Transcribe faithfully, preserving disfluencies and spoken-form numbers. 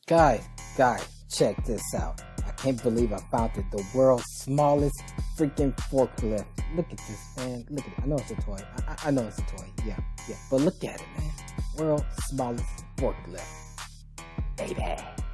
Guys, guys, check this out. I can't believe I found it. The world's smallest freaking forklift. Look at this, man. Look at it. I know it's a toy. I, I, I know it's a toy. Yeah, yeah. But look at it, man. World's smallest forklift. Baby.